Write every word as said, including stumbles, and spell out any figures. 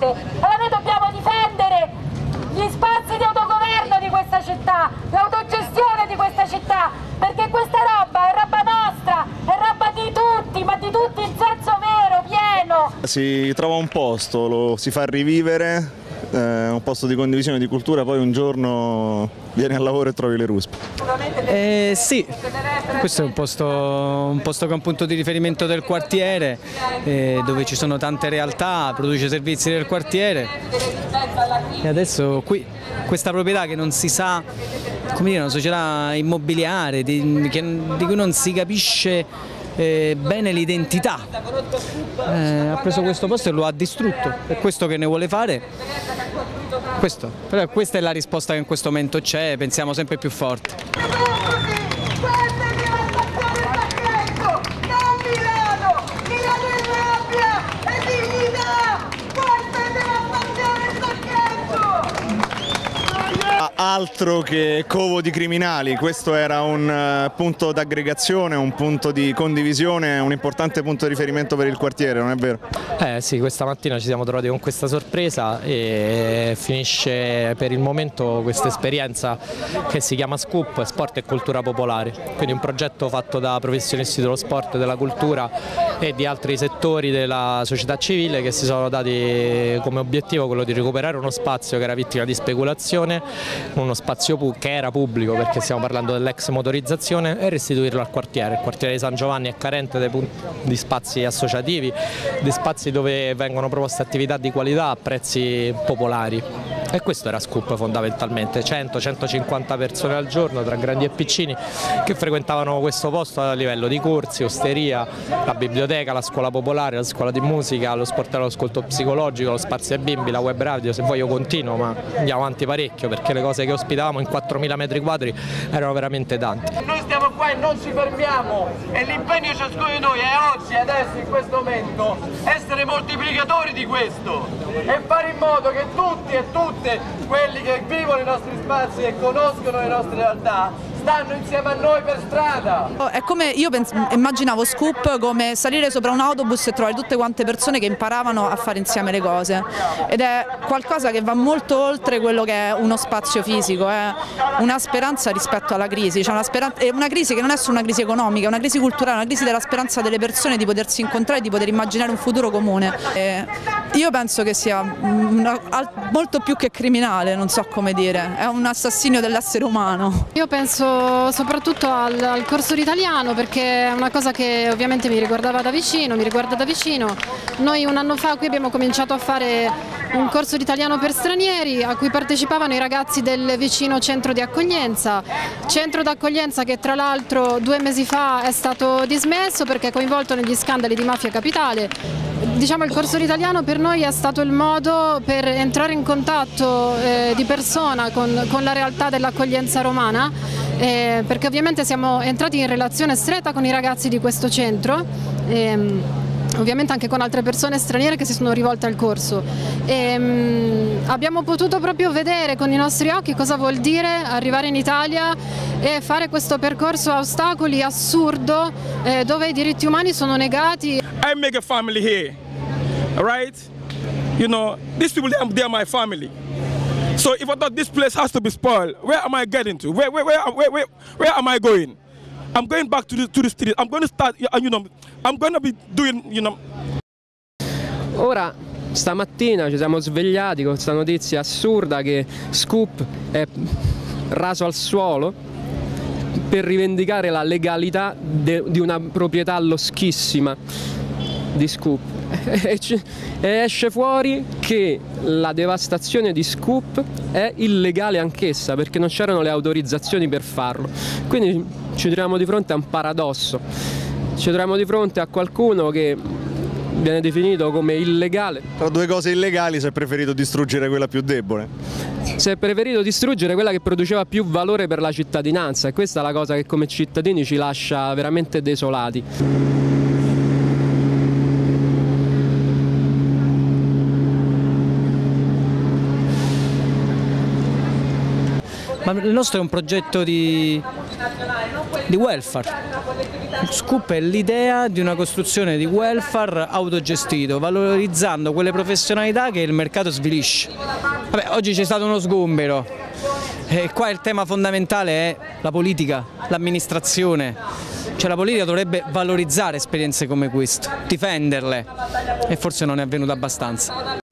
parte. Allora noi dobbiamo difendere gli spazi di autogoverno di questa città, l'autogestione di questa città, perché questa roba è roba nostra, è roba di tutti, ma di tutti in senso vero, pieno. Si trova un posto, lo si fa rivivere, eh, un posto di condivisione, di cultura, poi un giorno vieni al lavoro e trovi le ruspe. Eh, sì, questo è un posto, un posto che è un punto di riferimento del quartiere, eh, dove ci sono tante realtà, produce servizi del quartiere e adesso qui questa proprietà che non si sa, come dire, una società immobiliare di, che, di cui non si capisce eh, bene l'identità, eh, ha preso questo posto e lo ha distrutto, è questo che ne vuole fare. Questo. Però questa è la risposta che in questo momento c'è, pensiamo sempre più forte. Altro che covo di criminali, questo era un uh, punto d'aggregazione, un punto di condivisione, un importante punto di riferimento per il quartiere, non è vero? Eh sì, questa mattina ci siamo trovati con questa sorpresa e finisce per il momento questa esperienza che si chiama Scoop, Sport e Cultura Popolare, quindi un progetto fatto da professionisti dello sport, della cultura e di altri settori della società civile che si sono dati come obiettivo quello di recuperare uno spazio che era vittima di speculazione, uno spazio che era pubblico perché stiamo parlando dell'ex motorizzazione, e restituirlo al quartiere. Il quartiere di San Giovanni è carente di spazi associativi, di spazi dove vengono proposte attività di qualità a prezzi popolari. E questo era Scoop fondamentalmente, cento centocinquanta persone al giorno tra grandi e piccini che frequentavano questo posto a livello di corsi, osteria, la biblioteca, la scuola popolare, la scuola di musica, lo sport e l'ascolto psicologico, lo spazio ai bimbi, la web radio, se voglio continuo, ma andiamo avanti parecchio perché le cose che ospitavamo in quattromila metri quadri erano veramente tante. Noi stiamo qua e non ci fermiamo e l'impegno di ciascuno di noi è oggi, adesso, in questo momento, essere moltiplicatori di questo e fare in modo che tutti e tutte quelli che vivono i nostri spazi e conoscono le nostre realtà stanno insieme a noi per strada. È come io immaginavo Scoop come salire sopra un autobus e trovare tutte quante persone che imparavano a fare insieme le cose, ed è qualcosa che va molto oltre quello che è uno spazio fisico, è una speranza rispetto alla crisi, cioè una, speranza, è una crisi che non è solo una crisi economica, è una crisi culturale, una crisi della speranza delle persone di potersi incontrare, di poter immaginare un futuro comune. E io penso che sia una, molto più che criminale, non so come dire, è un assassinio dell'essere umano. Io penso soprattutto al, al corso di italiano, perché è una cosa che ovviamente mi riguardava da vicino, mi riguarda da vicino. Noi un anno fa qui abbiamo cominciato a fare un corso di italiano per stranieri a cui partecipavano i ragazzi del vicino centro di accoglienza, centro d'accoglienza che tra l'altro due mesi fa è stato dismesso perché è coinvolto negli scandali di mafia capitale. Diciamo il corso di italiano per noi è stato il modo per entrare in contatto eh, di persona con, con la realtà dell'accoglienza romana, eh, perché ovviamente siamo entrati in relazione stretta con i ragazzi di questo centro, ehm, ovviamente anche con altre persone straniere che si sono rivolte al corso. E, um, abbiamo potuto proprio vedere con i nostri occhi cosa vuol dire arrivare in Italia e fare questo percorso a ostacoli assurdo, eh, dove i diritti umani sono negati. I make a family here, right? You know, these people, they are, they are my family. So if I thought this place has to be spoiled, where am I getting to? Where, where, where, where, where, where am I going? I'm going back to the, to the street. I'm going to start, you know, I'm going to be doing, you know. Ora, stamattina ci siamo svegliati con questa notizia assurda che Scoop è raso al suolo per rivendicare la legalità di una proprietà loschissima di Scoop. E, e esce fuori che la devastazione di Scoop è illegale anch'essa, perché non c'erano le autorizzazioni per farlo. Quindi ci troviamo di fronte a un paradosso, ci troviamo di fronte a qualcuno che viene definito come illegale. Tra due cose illegali si è preferito distruggere quella più debole. Si è preferito distruggere quella che produceva più valore per la cittadinanza, e questa è la cosa che come cittadini ci lascia veramente desolati. Ma il nostro è un progetto di, di welfare. Scoop è l'idea di una costruzione di welfare autogestito, valorizzando quelle professionalità che il mercato svilisce. Vabbè, oggi c'è stato uno sgombero e qua il tema fondamentale è la politica, l'amministrazione. Cioè la politica dovrebbe valorizzare esperienze come queste, difenderle, e forse non è avvenuto abbastanza.